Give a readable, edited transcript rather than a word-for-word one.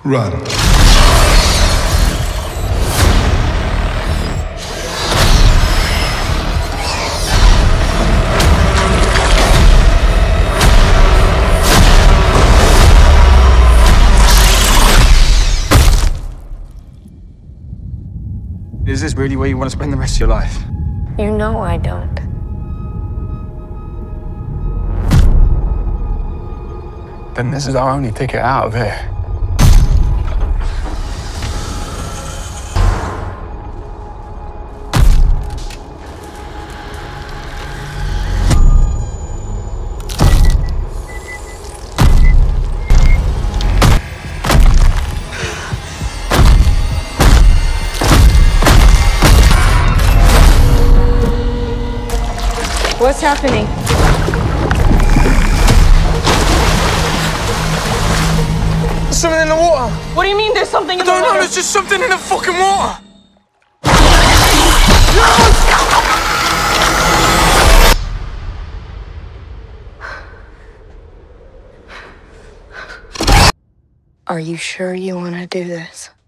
Run. Is this really where you want to spend the rest of your life? You know I don't. Then this is our only ticket out of here. What's happening? There's something in the water. What do you mean there's something in the water? I don't know, there's just something in the fucking water. Are you sure you want to do this?